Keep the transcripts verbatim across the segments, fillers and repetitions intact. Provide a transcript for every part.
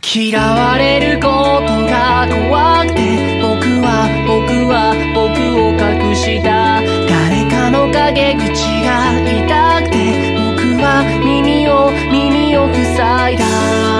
嫌われることが怖くて、僕は僕は僕を隠した。誰かの陰口が痛くて、僕は耳を耳を塞いだ。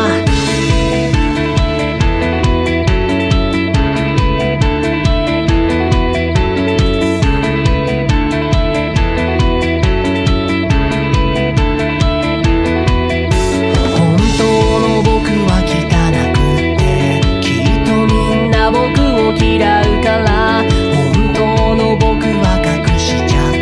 嫌うから本当の僕は隠しちゃって、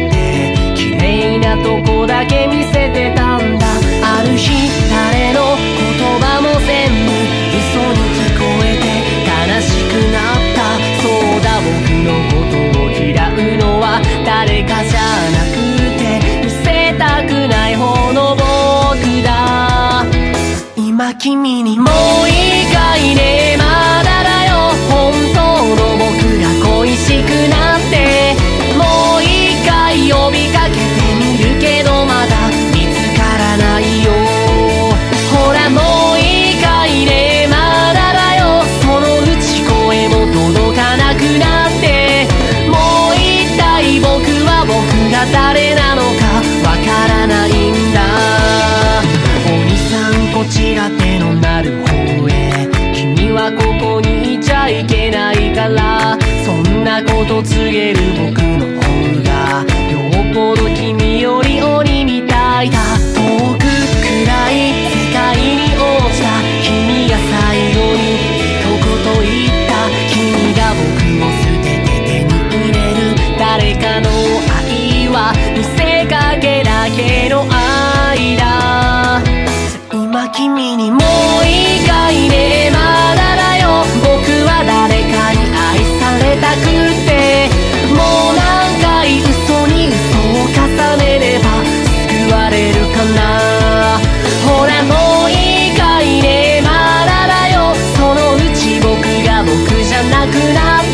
綺麗なとこだけ見せてたんだ。ある日誰の言葉も全部嘘に聞こえて悲しくなった。そうだ、僕のことを嫌うのは誰かじゃなくて、見せたくない方の僕だ。今君にもういいかいね、まだだよ本当の僕が恋しくなって。もう一回呼びかけてみるけどまだ見つからないよ。ほらもういいかいね、まだだよそのうち声も届かなくなって。もう一体僕は僕が誰なのかわからないんだ。お兄さんこちら手のなる方へ、君はここにいちゃいけないから。そんなこと告げる僕の方がよっぽど君より鬼みたいだ。遠く暗い世界に落ちた君が最後に一言言った。君が僕を捨てて手に入れる誰かの愛は見せかけだけの愛だ。今君にもういいかいね、まだだよ僕は誰かに愛されたくて。もう何回嘘に嘘を重ねれば救われるかな。ほらもういいかいね、まだだよそのうち僕が僕じゃなくなって。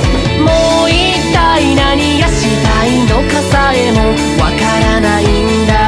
もう一体何がしたいのかさえもわからないんだ。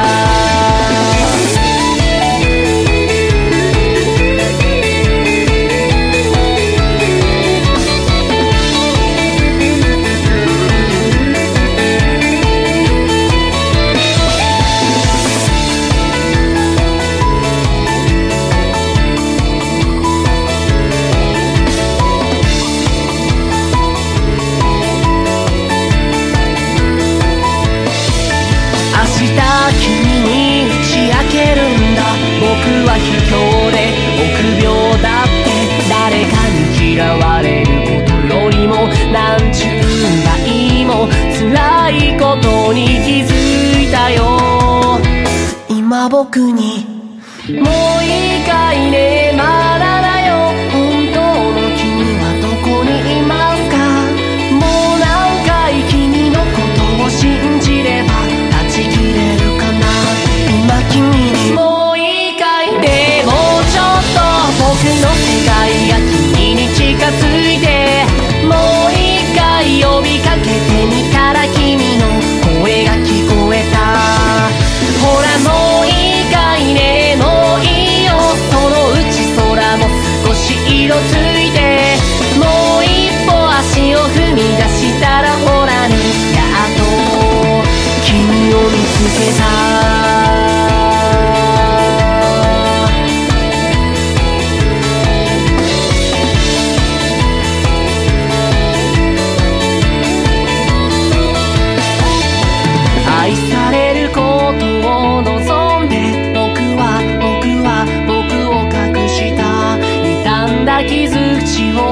僕は卑怯で臆病だって、誰かに嫌われることよりも何十倍も辛いことに気づいたよ。今僕にもういいかいね、まだだよ本当の君はどこにいますか。もう何回君のことを信じれば断ち切れるかな。今君にもういいかいね、もうちょっと僕の世界が君に近づいて。もう一回呼びかけてみたら君の声が聞こえた。ほらもういいかいね、もういいよそのうち空も少し色ついて。もう一歩足を踏み出したらほらね、やっと君を見つけた。愛されることを望んで僕は僕は僕を隠した。傷んだ傷口を